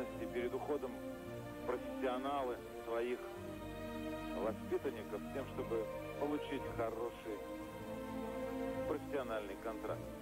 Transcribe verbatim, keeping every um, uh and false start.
ответственности перед уходом профессионалы своих воспитанников с тем, чтобы получить хороший профессиональный контракт.